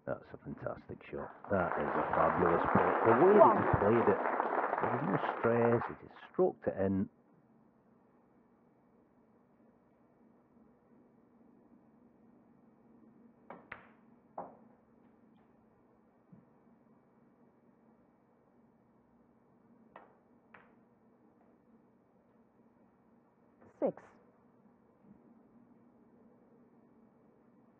That's a fantastic shot. That is a fabulous putt. The way that he played it, there was no stress, he just stroked it in. Six.